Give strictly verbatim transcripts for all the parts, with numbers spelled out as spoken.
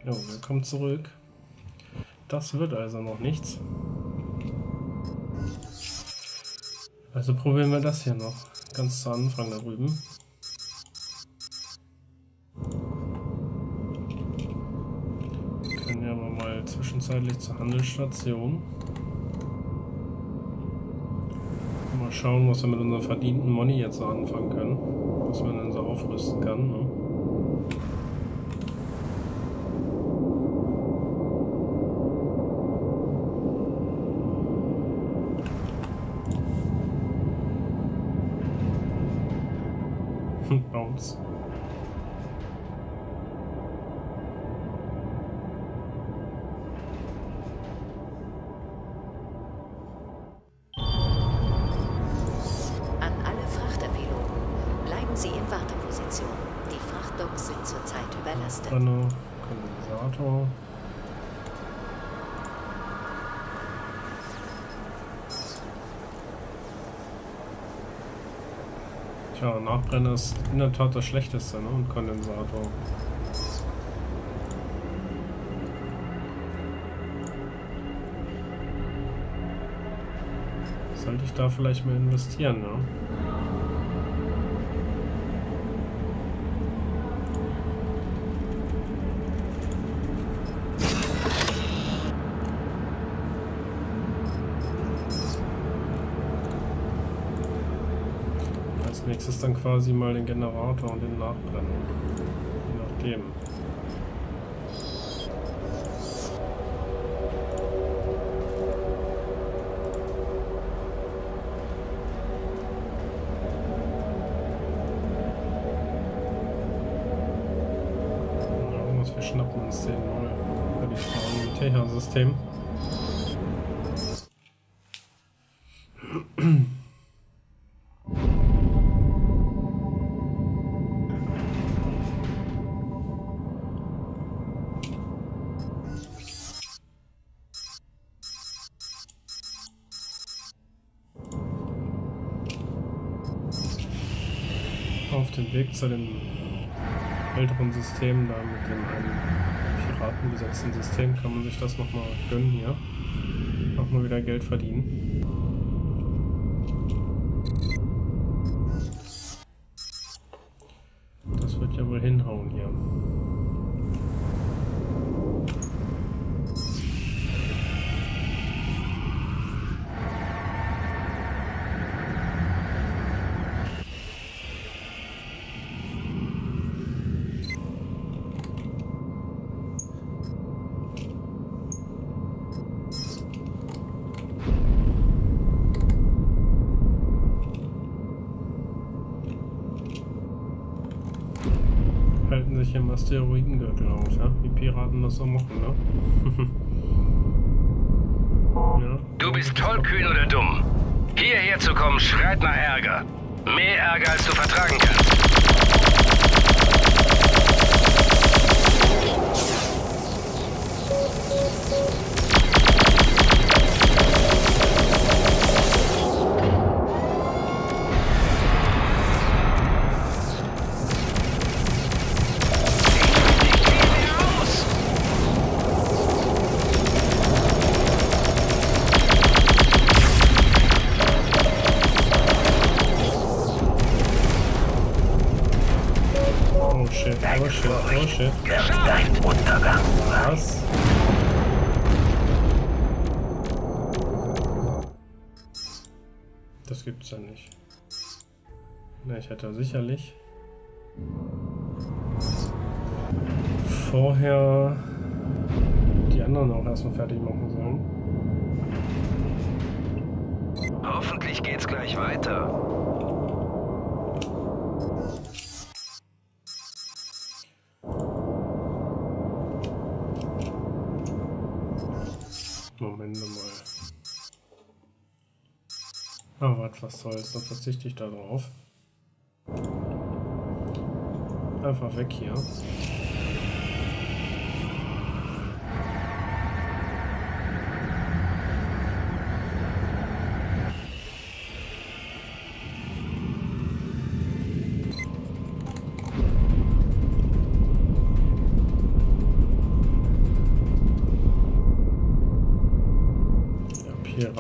Jo, willkommen zurück. Das wird also noch nichts. Also probieren wir das hier noch. Ganz zu Anfang da drüben. Können wir aber mal zwischenzeitlich zur Handelsstation. Mal schauen, was wir mit unserem verdienten Money jetzt so anfangen können. Was man dann so aufrüsten kann. Ne? Bounce. An alle Frachterpiloten, bleiben Sie in Warteposition. Die Frachtdocks sind zurzeit überlastet. Brenner, Kondensator. Tja, Nachbrenner ist in der Tat das Schlechteste, ne? Und Kondensator. Sollte ich da vielleicht mal investieren, ne? Als nächstes dann quasi mal den Generator und den Nachbrenner. Je nachdem. Wir schnappen uns den mal. Würde ich sagen, im Techa-System. Auf dem Weg zu den älteren System, da mit dem einen piratenbesetzten System, kann man sich das nochmal gönnen hier. Nochmal wieder Geld verdienen. Das wird ja wohl hinhauen hier. Halten sich im Asteroidengürtel auf, ja? Wie Piraten das so machen, ne? Ja. Du bist tollkühn oder dumm. Hierher zu kommen schreit nach Ärger. Mehr Ärger, als du vertragen kannst. Oh shit, oh shit, oh shit. Dein Untergang. Was? Das gibt's ja nicht. Na, ich hätte sicherlich vorher die anderen auch erstmal fertig machen sollen. Hoffentlich geht's gleich weiter. Moment mal. Ah, was, was soll's, dann verzichte ich da drauf. Einfach weg hier.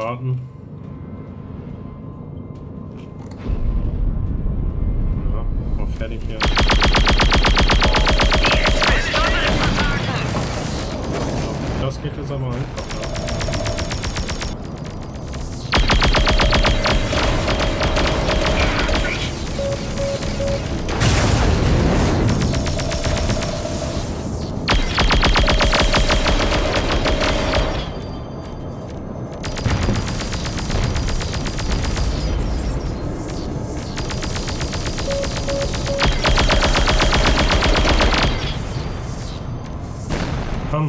Piraten. Ja, mal fertig hier. Das geht jetzt aber einfach, ja. Komm.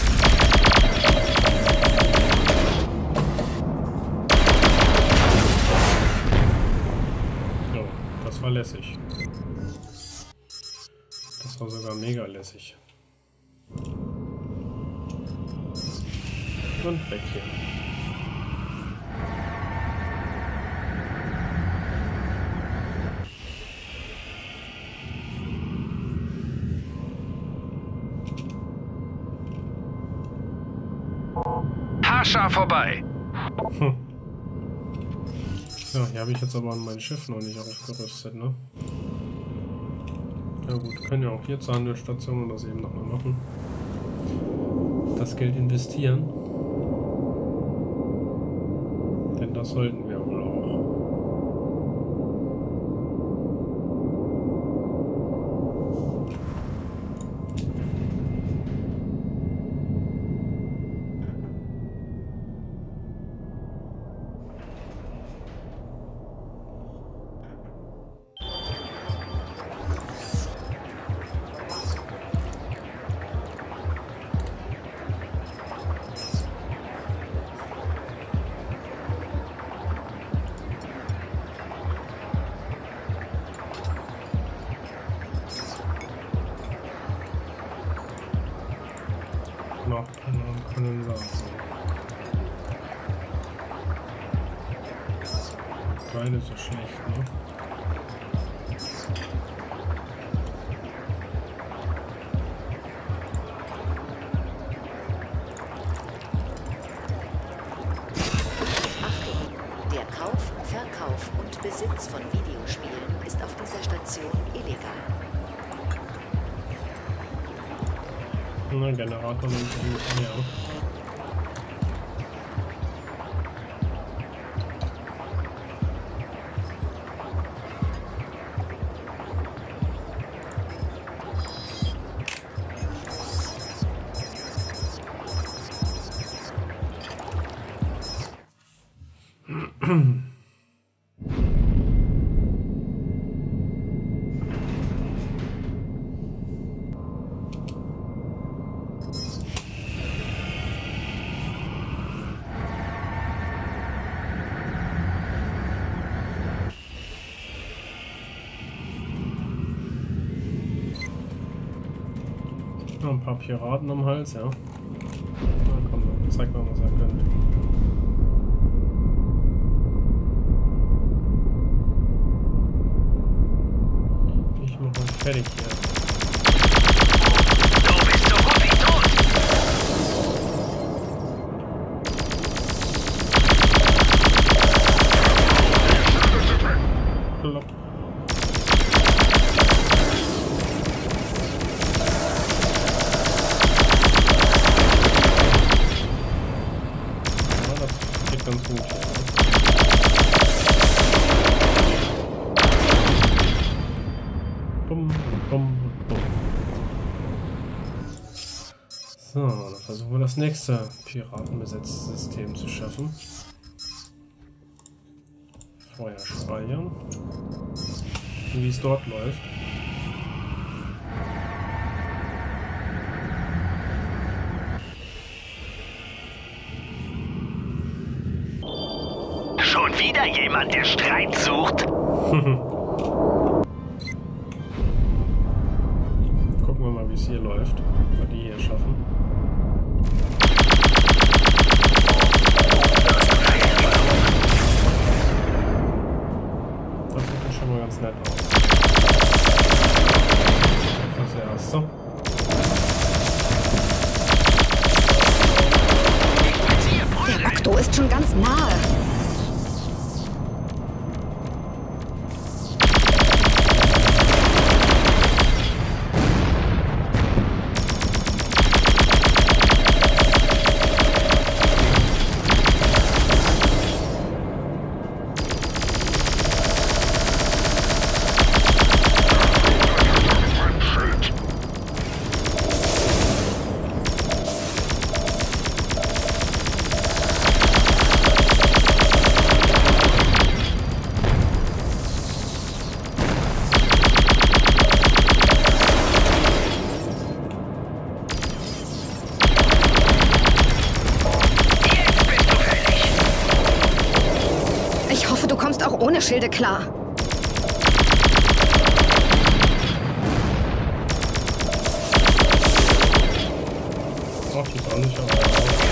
Oh, das war lässig. Das war sogar mega lässig. Und weg hier. Haarscharf vorbei. Hm. Ja, hier habe ich jetzt aber an mein Schiff noch nicht aufgerüstet, ne? Ja gut, können ja auch hier zur Handelsstation und das eben nochmal machen. Das Geld investieren. Denn das sollten wir wohl auch. Noch können sagen. Beide so schlecht, ne? Achtung! Der Kauf, Verkauf und Besitz von Videospielen ist auf dieser Station illegal. Na, Generator nimmt eigentlich mehr. Noch ein paar Piraten am Hals, ja. Na komm, zeig mal, was er könnte. Ich mach mal fertig hier. Du bist so gut wie tot. Plopp. Ganz gut. Bumm, bumm, bumm. So, dann versuchen wir das nächste piratenbesetzte System zu schaffen. Vorher speichern. Wie es dort läuft. Schon wieder jemand, der Streit sucht? Gucken wir mal, wie es hier läuft. Ob wir die hier schaffen. Das sieht schon mal ganz nett aus. Das erste. Der Okto ist schon ganz nahe. Ohne Schilde klar. Ach, die ist auch nicht aber.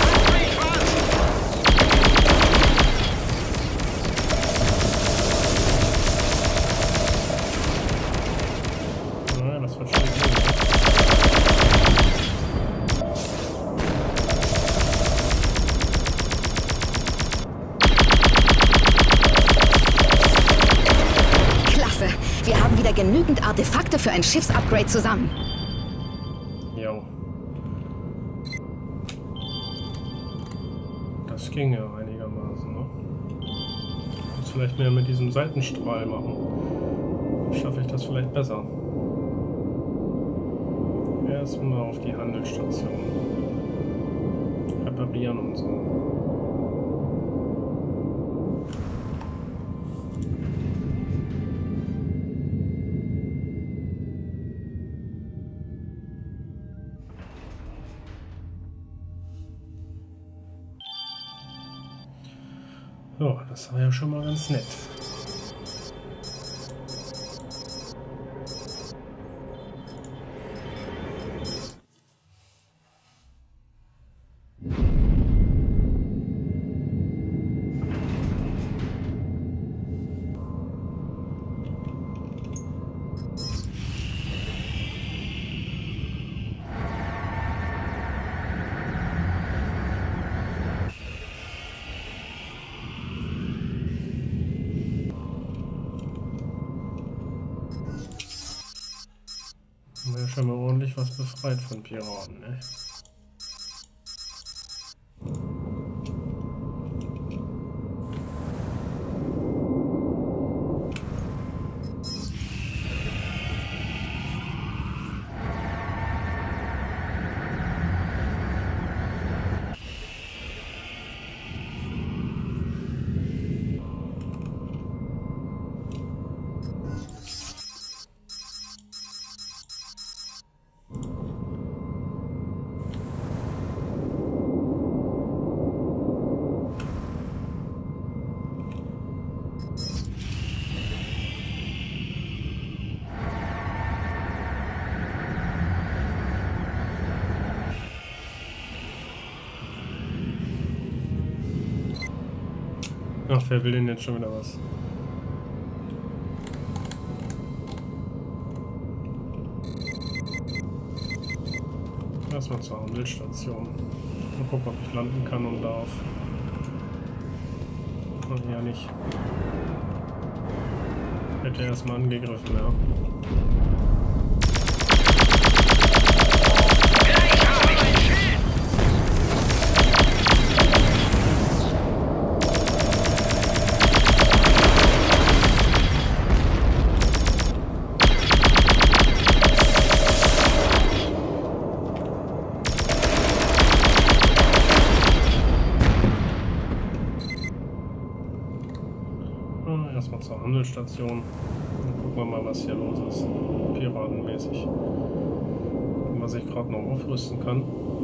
Naja, das wird schon gut. Wir haben wieder genügend Artefakte für ein Schiffsupgrade zusammen. Jo. Das ging ja einigermaßen, ne? Jetzt vielleicht mehr mit diesem Seitenstrahl machen. Schaffe ich das vielleicht besser. Erstmal auf die Handelsstation. Reparieren und so. So, das war ja schon mal ganz nett. Haben wir ja schon mal ordentlich was befreit von Piraten, ne? Ach, wer will denn jetzt schon wieder was? Erstmal zur Handelsstation. Mal gucken, ob ich landen kann und darf. Ach, ja nicht. Hätte erstmal angegriffen, ja. Erstmal zur Handelsstation. Dann gucken wir mal, was hier los ist. Piratenmäßig. Gucken, was ich gerade noch aufrüsten kann.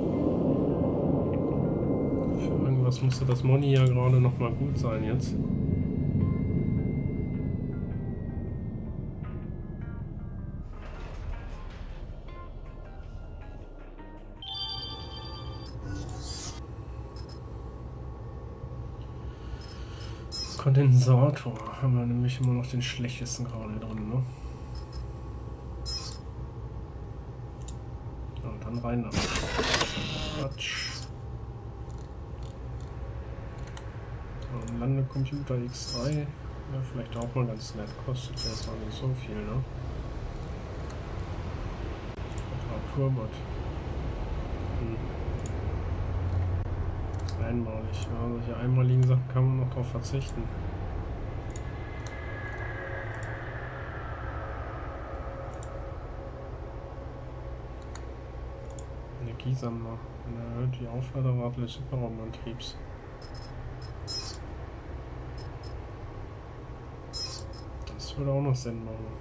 Für irgendwas musste das Moni ja gerade noch mal gut sein jetzt. Kondensator haben wir nämlich immer noch den schlechtesten gerade drin, ne? Und dann rein damit. Quatsch. Und Landecomputer X drei, ja, vielleicht auch mal ganz nett, kostet ja jetzt auch nicht so viel, ne? Temperaturbot. Hm. Einmalig, ja, solche einmaligen Sachen kann man noch darauf verzichten. Energiesammler, erhöht die Aufladerrate des Hyperraumantriebs. Das würde auch noch Sinn machen.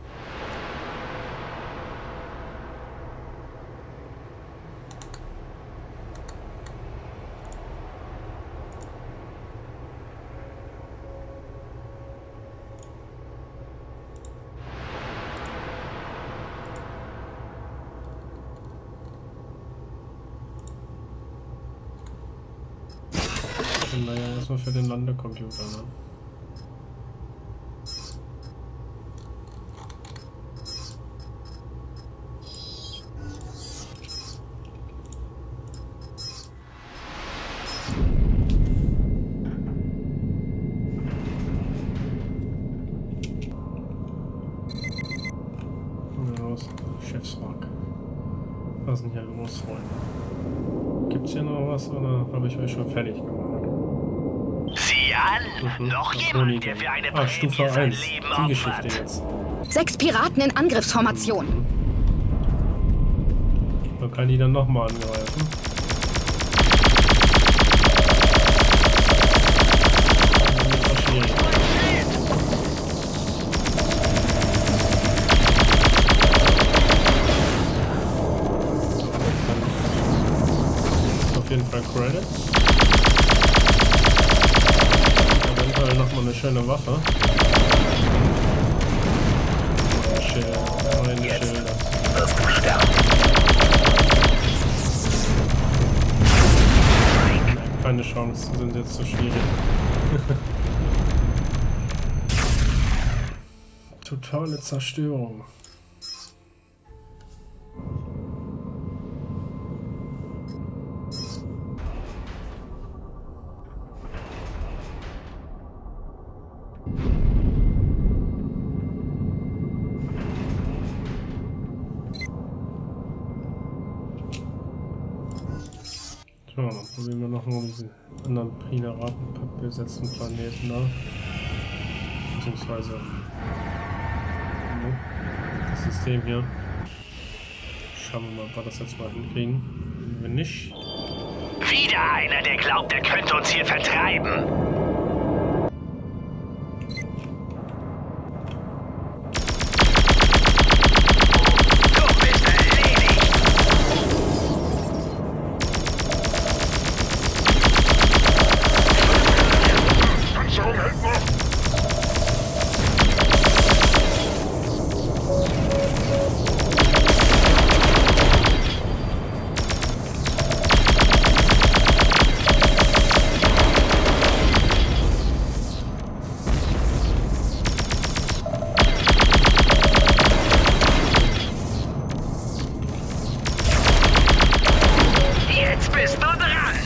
Naja, erstmal für den Landecomputer, ne? Na los, Schiffswrack. Was ist denn hier los, Freunde? Gibt's hier noch was oder habe ich euch schon fertig gemacht? Sieh an! Mhm. Noch jemand, der für eine Ah, Stufe Prämie sein eins. Leben Die Geschichte opfert. jetzt. Sechs Piraten in Angriffsformation. Man kann die dann nochmal angreifen. Das ist schwierig. Auf jeden Fall Credits. Eventuell nochmal eine schöne Waffe. Schild, neue Schilder. Wirst du sterben. Keine Chance, die sind jetzt zu schwierig. Totale Zerstörung. So, dann probieren wir noch mal diese anderen Piraten besetzten Planeten da. Beziehungsweise ne, das System hier. Schauen wir mal, ob wir das jetzt mal hinkriegen. Wenn nicht. Wieder einer, der glaubt, er könnte uns hier vertreiben. Du bist erledigt. Panzerung hält noch! Jetzt bist du dran.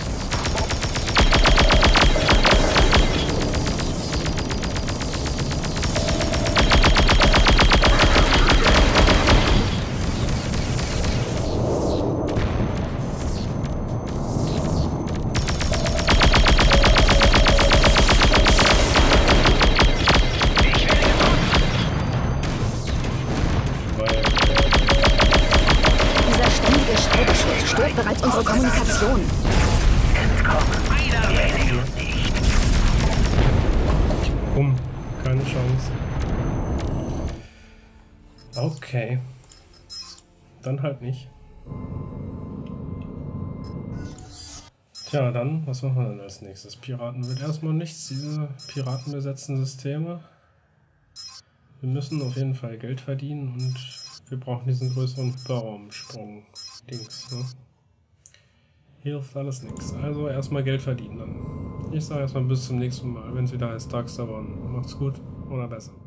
Ich will Weil Dieser ständige Schallbeschuss stört bereits unsere Kommunikation. einer weniger. bumm, keine Chance. Okay. Dann halt nicht. Tja, dann, was machen wir denn als nächstes? Piraten wird erstmal nichts, diese piratenbesetzten Systeme. Wir müssen auf jeden Fall Geld verdienen und wir brauchen diesen größeren Hyperraumsprung-Dings. Ne? Hilft alles nichts. Also erstmal Geld verdienen dann. Ich sage erstmal bis zum nächsten Mal, wenn es wieder heißt Dark Savon. Macht's gut oder besser.